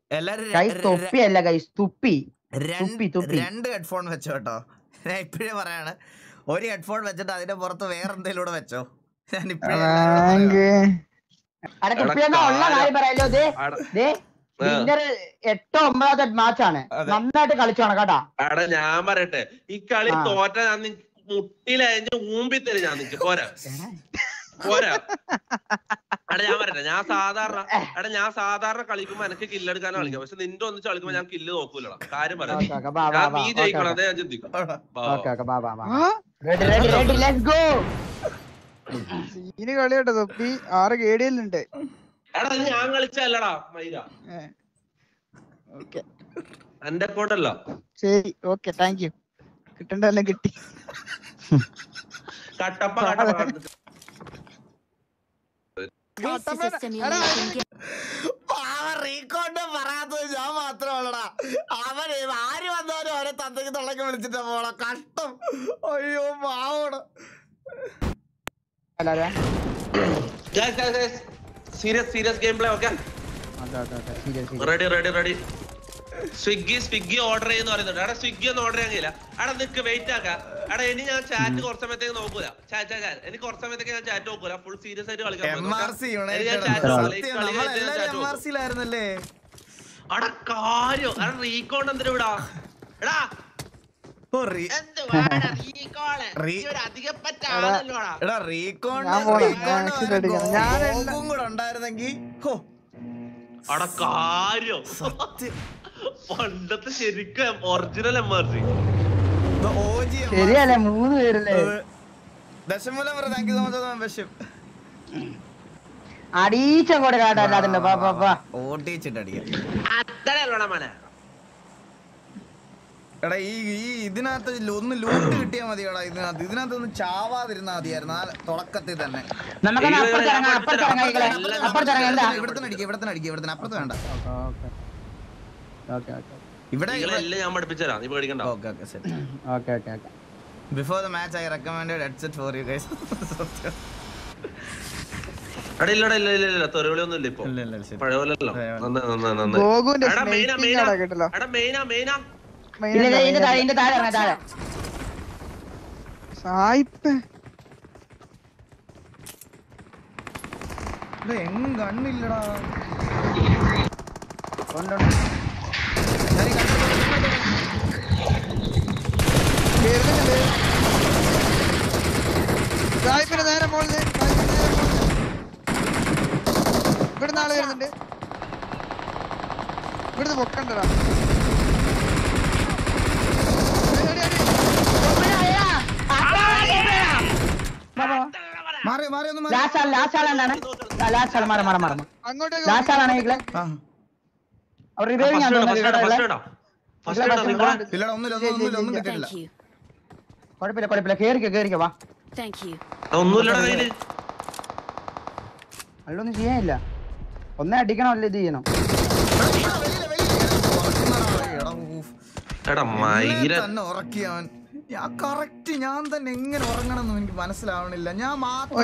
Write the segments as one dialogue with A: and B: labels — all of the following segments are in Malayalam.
A: തൊപ്പിയല്ല ഗൈസ്, തുപ്പി.
B: രണ്ട് ഹെഡ്ഫോൺ വെച്ചോ കേട്ടോ. ഞാൻ ഇപ്പഴേ പറയാണ്, ഒരു ഹെഡ്ഫോൺ വെച്ചിട്ട് അതിന്റെ പുറത്ത് വേറെന്തേലും കൂടെ വെച്ചോ. ഞാൻ ഇപ്പഴേ
A: ഉള്ള കാര്യം പറയാലോ. 8-9 മാച്ചാണ്, നന്നായിട്ട് കളിച്ചോണം കേട്ടാ.
C: ഞാൻ പറയട്ടെ, ഈ കളി തോറ്റ ഞാൻ മുട്ടിലഴിഞ്ഞ് ഊമ്പിത്തരും ഞാൻ നിക്ക്. പോരാ ഞാൻ പറയട്ടെ, ഞാൻ സാധാരണ കളിക്കുമ്പോ എനിക്ക് കില്ലെടുക്കാനോ കളിക്കാം. പക്ഷെ നിന്റെ ഒന്നിച്ച് കളിക്കുമ്പോ ഞാൻ കില്ല് നോക്കൂലോ. കാര്യം പറയാം, നീ ജയിക്കണം, അതേ ഞാൻ ചിന്തിക്കും.
D: കളിയോട്ടോ തൊപ്പി. 6 കേടിയല്ലുണ്ട്.
C: എടാ ഞാൻ കളിച്ചല്ലടാ മൈര, എന്റെ അക്കൗണ്ടല്ലോ.
D: ശരി, ഓക്കെ, താങ്ക് യു. കിട്ടണ്ടെല്ലാം കിട്ടി.
C: കട്ടപ്പ
B: റീകോണ്ട് പറയാത്തത് ഞാൻ മാത്രമല്ലടാ. അവന് ആര് വന്നാലും അവരെ തന്തയ്ക്ക് തള്ളക്ക് വിളിച്ചിട്ടാ പോളെ. കഷ്ടം. അയ്യോ പാവോട്.
C: Serious game play. Okay, ready. Swiggy order ചെയ്യുന്ന പറയുന്നുണ്ട്. എടാ സ്വിഗ്ഗി ഒന്നും ഓർഡർ ചെയ്യാൻ കഴിയില്ല. എടാ നിക്ക് വെയിറ്റ് ആക്കാം. എടാ ഇനി ഞാൻ ചാറ്റ് കുറച്ച് സമയത്തേക്ക് നോക്കൂല. എനിക്ക് കുറച്ച് സമയത്തേക്ക് ഞാൻ ചാറ്റ് നോക്കൂല. ഫുൾ സീരിയസ് ആയിട്ട് കളിക്കാം. എടാ കാര്യം റീകോണ്ട് എന്തിനാ വിടാ? എടാ
B: ഉണ്ടായിരുന്നെങ്കി
C: അവിടെ കാര്യം പണ്ടത്തെ ശരിക്കും ഒറിജിനൽ എംആർസി.
A: ശരിയല്ലേ, 3 പേരല്ലേ. അടീച്ചങ്ങോട്ട് കാട്ടല്ല അതിന്റെ
C: അത്രയല്ലോടാ മോനെ.
B: എടാ ഈ ഇതിനകത്ത് ഒന്ന് ലൂട്ട് കിട്ടിയാ മതിയോടാ. ഇതിനകത്ത് ഒന്ന് ചാവാതിരുന്നാ മതിയായിരുന്നു തുടക്കത്തിൽ തന്നെ. ഇവിടത്തിന് അപ്പുറത്ത് വേണ്ട.
C: ഞാൻ പഠിപ്പിച്ചുതരാം, നീ പേടിക്കണ്ട.
B: Before the match I recommended headset for you guys.
C: ഇല്ല തെറിവിളിയൊന്നും ഇല്ല ഇപ്പൊ, പഴയ പോലെയല്ലോ.
B: എങ്ങും കണ്ണില്ലടാ.
D: നേരെ മോളില് ഇവിടെ നാളെ വരുന്നുണ്ട്. ഇവിടുന്ന് പൊക്കണ്ടടാ.
A: അല്ലൊന്നും ചെയ്യാനില്ല. ഒന്നേ അടിക്കണമല്ലോ, ഇത് ചെയ്യണം.
B: ഉറക്കിയവൻ കറക്റ്റ്. ഞാൻ തന്നെ എങ്ങനെ ഉറങ്ങണം എനിക്ക് മനസ്സിലാവണില്ല. ഞാൻ മാത്രം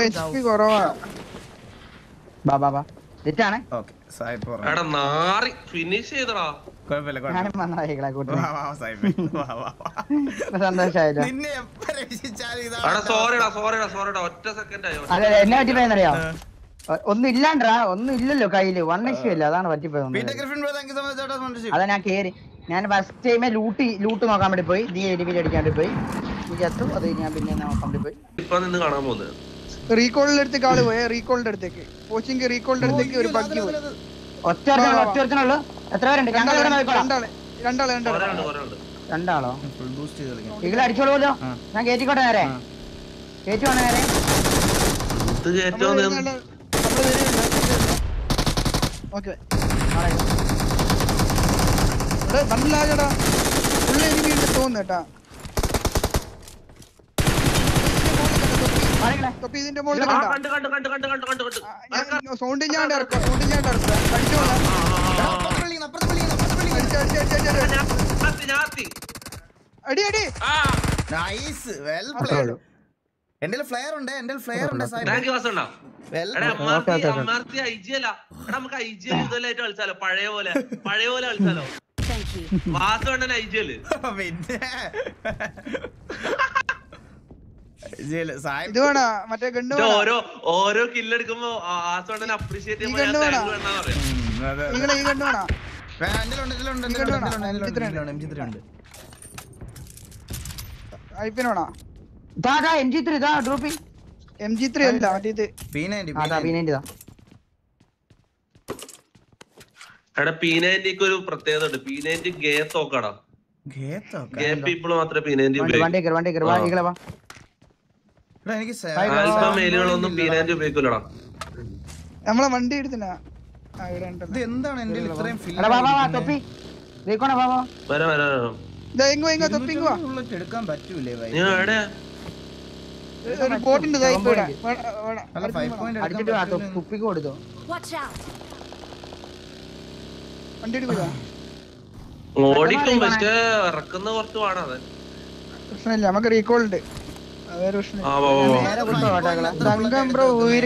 A: എന്നെ പറ്റിപ്പോയെന്നറിയോ? ഒന്നും ഇല്ലാണ്ടാ, ഒന്നും ഇല്ലല്ലോ കയ്യില്. 1 HP ഇല്ല, അതാണ് പറ്റിപ്പോയത്. അതാ ഞാൻ കേറി. ഞാൻ ഫസ്റ്റ് ടൈമേ ലൂട്ട് നോക്കാൻ വേണ്ടി പോയി. നീ എലിവിൽ അടിക്കാൻ വേണ്ടി പോയി. നീ ചത്തു. അത് ഞാൻ പിന്നെ നോക്കാൻ വേണ്ടി പോയി.
D: റീകോളിന്റെ അടുത്തേക്ക് ആള് പോയ. റീകോളിന്റെ അടുത്തേക്ക് കോച്ചിങ് റീകോളിന്റെ അടുത്തേക്ക് ഒരു ബഗ്ഗി പോയി.
A: ഒറ്റ എത്ര പേരുണ്ട്? രണ്ടാളോ? ഇകളെ അടിച്ചോളൂല്ലോ. ഞാൻ കേറ്റിക്കോട്ടെ നേരെ. കേറ്റി വേണേ നേരെ.
D: ഓക്കെ മനസ്സിലാകടാ. ഉള്ള എനിമി തോന്നേട്ടാ. ഇതിന്റെ മുകളിൽ സൗണ്ട് ഞാൻ ഇറക്കാം. അടി അടി.
B: എന്റെ ഫ്ലെയർ ഉണ്ട്
C: റാങ്ക് വാസം ഉണ്ടാവും. എടാ MRT IG അല്ല. എടാ നമുക്ക് IGL ഇതുവല്ലായിട്ട് കളിച്ചാലോ? പഴയ പോലെ കളിച്ചാലോ? വാസം ഉണ്ടെന്നെ IGL.
D: ഇത് വേണോ മറ്റേ ഗണ്ണ്
C: ഓരോ കില്ലെടുക്കുമ്പോ ആസോണ്ടനെ അപ്രീഷിയേറ്റ് ചെയ്യുമ്പോ
D: ഈ ഗണ്ണ് വേണോ? ഐപ്പിന് വേണോ?
A: MG3 dropping.
D: MG3 അല്ല മറ്റേത്
A: P90.
C: എടാ P90 ഒരു പ്രത്യേകത ഉണ്ട്. P90 ഗേ തോക്കടാ. ഗേ പീപ്പിൾ മാത്രമേ P90 ഉപയോഗിക്കൂ. Alpha മെയിലുകളൊന്നും P90 ഉപയോഗിക്കൂലടാ.
D: നമ്മളെ വണ്ടി എടുത്തിനാ
B: എന്താണ് എന്റെ ഇത്രയും എടുക്കാൻ പറ്റൂലേ?
D: ഒരു ബോട്ടിന്റെ
A: തുപ്പിക്ക് കൊടുത്തോ?
D: വണ്ടി എടുക്കൂല.
C: ഓടിക്കും പക്ഷേ ഇറക്കുന്ന കുറച്ച് പാടാണ്.
D: പ്രശ്നമില്ല, നമുക്ക് റീകോൾ ഉണ്ട്. അതൊരു പ്രശ്നം. ബ്രോ ഊര്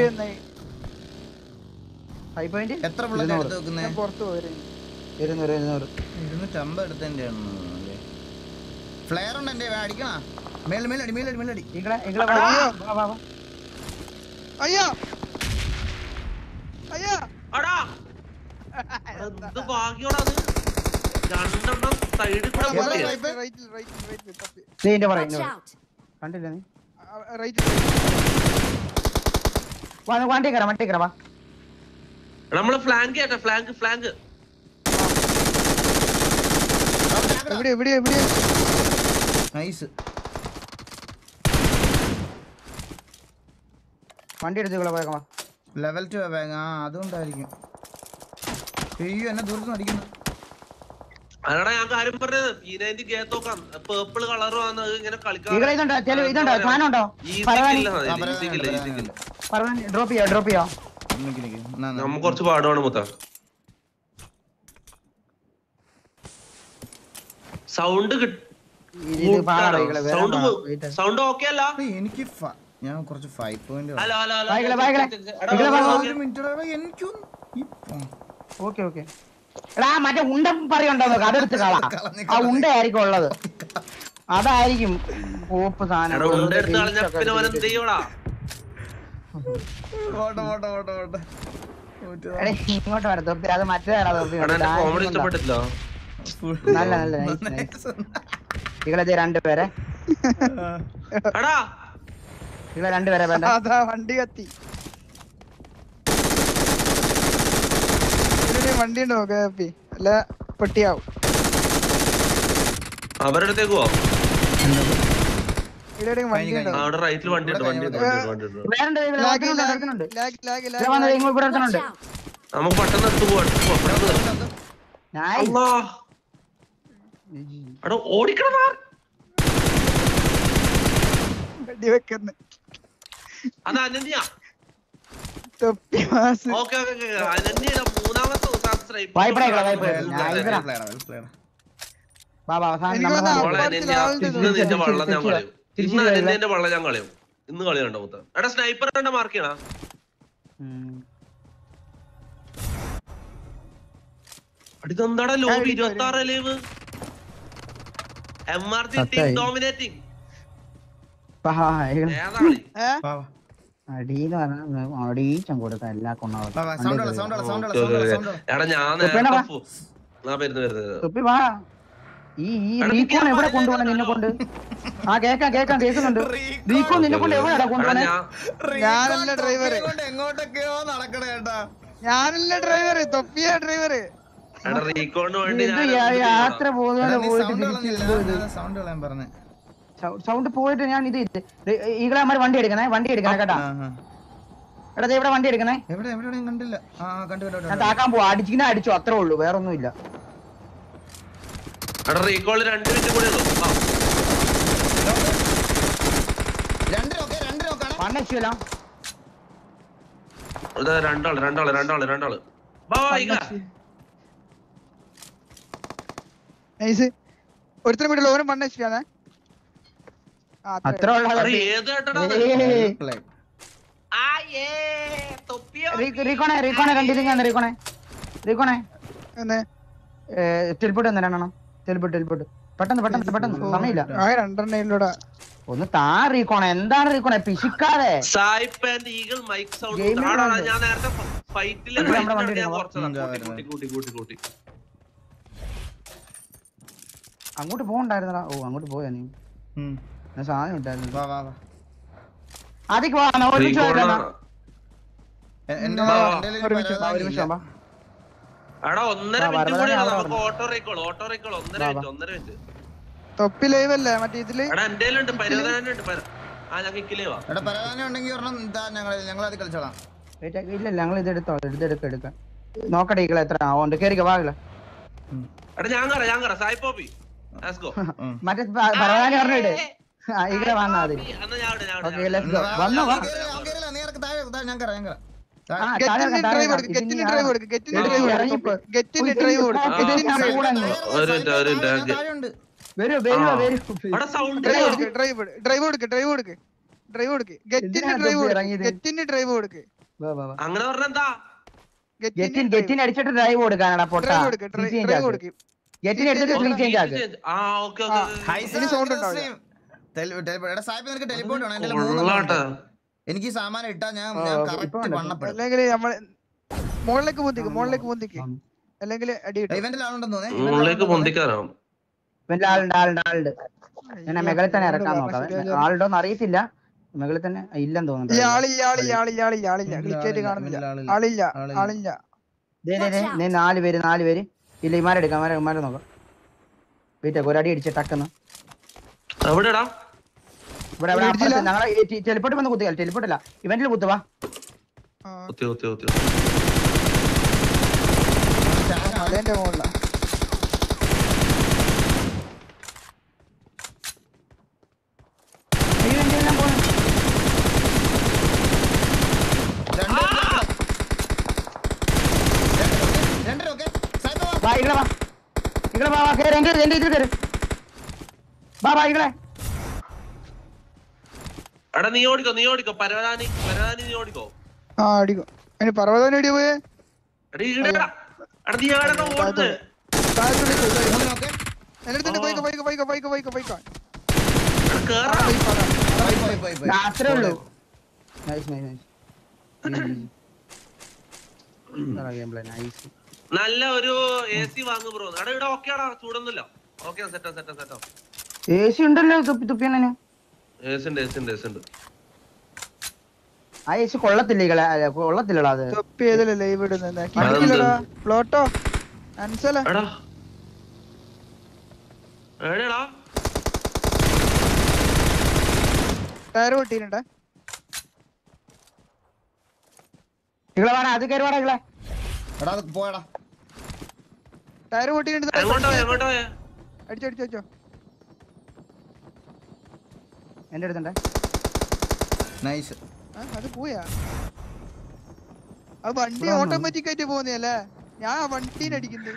B: എത്ര
D: പുറത്ത് പോയി
B: 250 എടുത്തേ. ഫ്ലെയർ ഉണ്ട് എന്റെ അടിക്കണ. മേലടി.
D: അയ്യോ അയ്യോ
C: അടാ എന്ത് ഭാഗ്യോടാ അത്. രണ്ടെണ്ണം സൈഡിൽ കൂടെ പോയി.
A: കണ്ടില്ല നീ?
D: റൈറ്റ്
A: വണ്ടി കയറാം.
C: നമ്മള് ഫ്ലാങ്ക് കേട്ടോ. ഫ്ലാങ്ക്
D: എവിടെ
B: നൈസ്.
A: വണ്ടി എടുത്ത്
B: ലെവൽ 2 അതുകൊണ്ടായിരിക്കും. അയ്യോ എന്നെ ദൂരത്ത് അടിക്കുന്നു.
C: അതാടാ ഞാൻ കാര്യം പറഞ്ഞത്. P90 ഗേ തോക്കാം. പേർപ്പിൾ കളർ വന്ന് ഇങ്ങനെ കളിക്കാൻ
A: ഡ്രോപ്പ് ചെയ്യാ.
C: നമുക്ക് കുറച്ച് പാടുവാണ് മുത്ത. സൗണ്ട് ഓക്കെ അല്ല?
B: എനിക്ക് ഞാൻ കുറച്ച് 5 പോയിന്റ്
A: ഓക്കെ. എടാ മറ്റേ ഉണ്ട പറയണ്ടോ? അതെടുത്ത് കളാ. ആ ഉണ്ടയായിരിക്കും ഉള്ളത്. അതായിരിക്കും ഓപ്പ് സാധനം. ഇങ്ങോട്ട് വരാം തൊപ്പി. അത് മറ്റേതാ തൊപ്പി. നല്ല ഇങ്ങളെ രണ്ടുപേരെ വേണ്ട.
D: വണ്ടി കത്തി. വണ്ടി ഉണ്ടോ കാപ്പി? അല്ല പെട്ടിയാവും.
C: അവരുടെ അടുത്തേക്ക് പോവാം.
D: വണ്ടി ഉണ്ടോ?
C: അവിടെ റൈറ്റിൽ വണ്ടി ഉണ്ട്. നമുക്ക് പെട്ടെന്ന് എടുത്ത് പോവാം. ഓടിക്കണം. അത് അനന്യ. മൂന്നാമത്തെ നിന്റെ വള്ളം ഞാൻ കളയും. ഇന്ന് വള്ളം ഞാൻ കളയും. ഇന്ന് കളി കണ്ടോ മുത്ത? എടാ സ്നൈപ്പർ കണ്ട മാർക്ക് ചെയ്യണ. അടിതെന്താടാ lobby 26 live. MRT team dominating.
A: അടീച്ചം കൊടുക്കാം എല്ലാ കൊണ്ടാവും.
C: എടാ ഞാൻ
A: ഈ റീക്കോൺ എവിടെ കൊണ്ടുപോകണം നിന്നെ കൊണ്ട്? കേൾക്കുന്നുണ്ട്. റീക്കോൺ നിന്നെ കൊണ്ട് എവിടെയാ കൊണ്ടുപോകണേ?
D: ഞാനല്ല ഡ്രൈവർ. തൊപ്പിയ ഡ്രൈവർ.
A: യാത്ര പോകുന്ന സൗണ്ട് പോയിട്ട് ഞാൻ ഇത് ഈകളമാര് വണ്ടി എടുക്കണേ കേട്ടാ. എടാ ഇവിടെ വണ്ടി എടുക്കണേ. ഞാൻ താക്കാൻ പോവാ. അടിച്ചു അത്രേ ഉള്ളൂ, വേറെ ഒന്നും ഇല്ല.
C: റീകോൾ 2 മിനിറ്റ് കൂടെ രണ്ടാള്.
D: ഒരുത്തരം കൂടി ഓരോ മണ്ണ വെച്ചിട്ടാണ്.
A: അത്ര റീക്കോണെ കണ്ടിരിക്കാൻ റീക്കോണെ ടെലിപ്പോട്ട് വന്നിരണം ടെലിപ്പോട്ട് പെട്ടെന്ന് സമയമില്ല ഒന്ന് താ റീക്കോണെ എന്താണ് റീക്കോണെ പിശിക്കാതെ അങ്ങോട്ട് പോകണ്ടായിരുന്നടാ. ഓ അങ്ങോട്ട് പോയാ നീ സാധനം ഉണ്ടായിരുന്നു. ആദ്യം
D: തൊപ്പി ലൈവ് അല്ലേ മറ്റേ ഇതില്
A: ഇല്ല ഞങ്ങൾ ഇതെടുക്കാം നോക്കട്ടെ ഈകളെ എത്ര ആവുണ്ട്. കേറിക്കോ വാഗല മറ്റേ പരവാനി പറഞ്ഞിട്ട് ഈകളെ വന്നാ അതിൽ വന്നോ അടിച്ചിട്ട് ഡ്രൈവ് കൊടുക്കാനാടാ പൊട്ട.
B: എനിക്ക് സാമാനം ഇട്ടാ ഞാൻ
D: മുകളിലേക്ക് പൊന്തിക്ക് അല്ലെങ്കിൽ
A: ആളുണ്ട്. ഞാൻ മെകളിൽ തന്നെ ഇറക്കാൻ നോക്കാം. ആളുണ്ടോന്ന് അറിയത്തില്ല. മെകളിൽ തന്നെ ഇല്ലെന്ന് തോന്നുന്നു. നാല് പേര് ഇല്ല. ഇമാരെടുക്കാം ഇമാരെ നോക്കാം. വീട്ടേക്ക് ഒരടി അടിച്ച് ടക്കുന്നു. ഇവിടെ ഞങ്ങളെ ടെലിപ്പോർട്ട് വന്ന് കുത്തിയാൽ ടെലിപ്പോർട്ടല്ല ഇവന്റിൽ കുത്തുവാ.
D: അതിന്റെ മുകളില
C: നീ ഓടിക്കോ പരവതാനി നീ ഓടിക്കോ.
D: പർവ്വതാനി എവിടെയാ പോയേ?
C: നല്ല ഒരു AC വാങ്ങു ബ്രോ. ഇവിടെ ഓക്കെയാടാ, ചൂടൊന്നുമില്ല. ഓക്കെ സെറ്റാ.
A: AC ഉണ്ടല്ലോ തുപ്പിയാണ്.
C: AC ഉണ്ട്.
A: ആ AC കൊള്ളത്തില്ലടാ അത്.
D: തൊപ്പി ഏതല്ലേ ലൈവ് ഇടുന്നടാ പ്ലോട്ടോ അൻസല ടയർ പൊട്ടിയിട്ടുണ്ട്.
A: അത് കയറുവാടാ
B: പോയടാ.
D: ടയർ പൊട്ടിയിട്ടുണ്ട്. അടിച്ചോ
A: എന്റെ അടുത്തുണ്ടേ.
B: നൈസ്.
D: അത് പോയാ? അത് വണ്ടി ഓട്ടോമാറ്റിക് ആയിട്ട് പോകുന്നല്ലേ? ഞാൻ വണ്ടീനെ അടിക്കുന്നത്.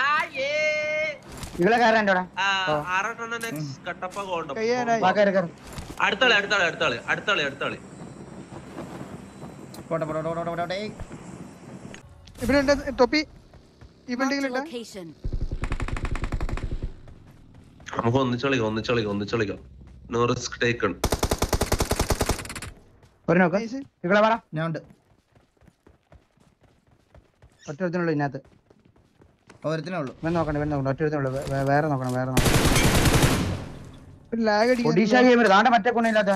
D: ഇവിടെ തൊപ്പി ഈ ബിൽഡിംഗിലുണ്ട്.
C: നമുക്ക് ഒന്നിച്ചളിക്കാം. No risk taken.
A: ഒറ്റത്തിനുള്ളൂ ഇതിനകത്ത്. നോക്കണ്ട ഒറ്റത്തിനുള്ളൂ. വേറെ നോക്കണം. മറ്റേ കൊണ്ടില്ലാത്ത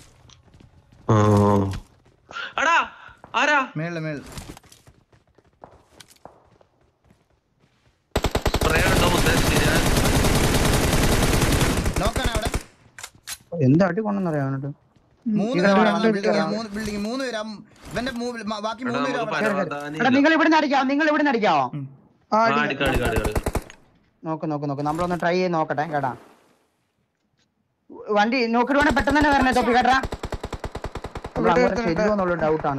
A: എന്താ അടി കൊണ്ടെന്നറിയാം. നിങ്ങൾ ഇവിടെ അടിക്കാവോ? നോക്ക് നമ്മളൊന്ന് ട്രൈ ചെയ്ത് നോക്കട്ടെ കേട്ടാ. വണ്ടി നോക്കിട്ട് വേണേ പെട്ടെന്ന് തന്നെ വരണേ തൊപ്പി കേട്ടാ. ശരിയോന്നുള്ള ഡൗട്ടാണ്.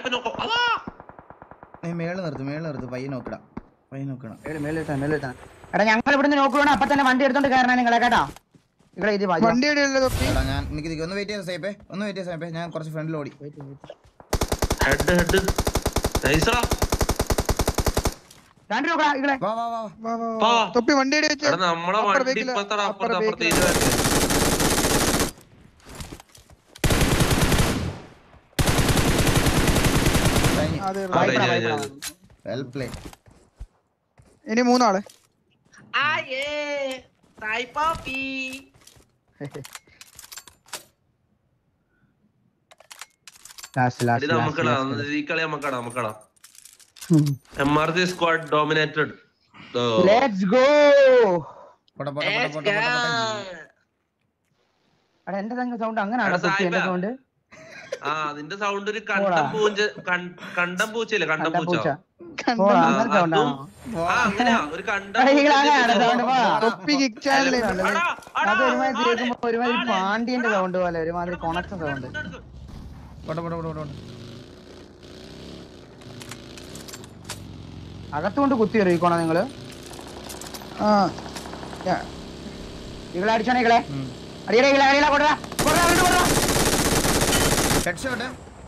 B: മേളിൽ നിർത്ത് പയ്യെ നോക്കണം.
A: എടാ ഞങ്ങൾ ഇവിടുന്ന് നോക്കുകയാണ് അപ്പൊ തന്നെ വണ്ടി എടുത്തോണ്ട് കയറണേ നിങ്ങളെ കേട്ടാ ഇവിടെ ഇത്
D: വണ്ടിയുടെ തൊപ്പി
B: ഞാൻ നിക്ക് ഒന്ന് വെയിറ്റ് ചെയ്ത് സേപ്പേ ഞാൻ കുറച്ച് ഫ്രണ്ടിൽ ഓടി
C: ഹെഡ് നൈസറാ
A: രണ്ട് നോക്കടാ ഇവിടെ
B: വാ വാ വാ
D: തൊപ്പി വണ്ടിയുടെ വെച്ച്
C: എടാ നമ്മളെ വണ്ടി ഇപ്പത്തടാ അപ്പുറത്തെ
B: വെൽ പ്ലേ
D: ഇനി 3 ആള്
C: നമുക്കടാ MRG squad dominated
A: let's go എടാ എന്റെ സൗണ്ട് അങ്ങനെയാണോ എന്റെ സൗണ്ട്
C: അതിന്റെ സൗണ്ട് ഒരു കണ്ടം പൂച്ചയില്ലേ കണ്ടം പൂച്ച അങ്ങനെയാ ഒരു
A: ഒരുമാതിരി പാണ്ഡ്യന്റെ സൗണ്ട് പോലെ ഒരുമാതിരി കൊണക്ക സൗണ്ട് അകത്തുകൊണ്ട് കുത്തി എറിയിക്കോണോ നിങ്ങള് ഇകളെ അടിച്ചോണേ ഇകളെ അടിയടേ ഇകളെ അടിയടാ കൊടുടാ
B: ഹെഡ്ഷോട്ട്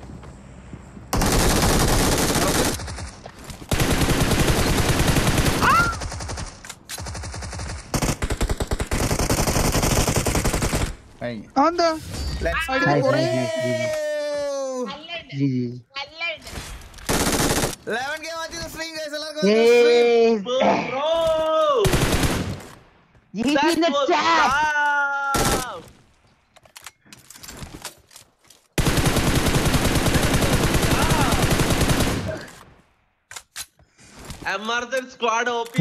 D: എന്താ
C: എമർജൻസി സ്ക്വാഡ് ഓപ്പി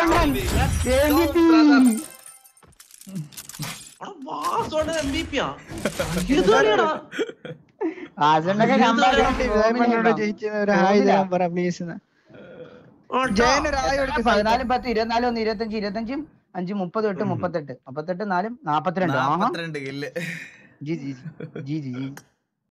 A: പതിനാലും 10 24 1 25 25 5 38 38 38 4 42
B: കില്ല്
A: ജി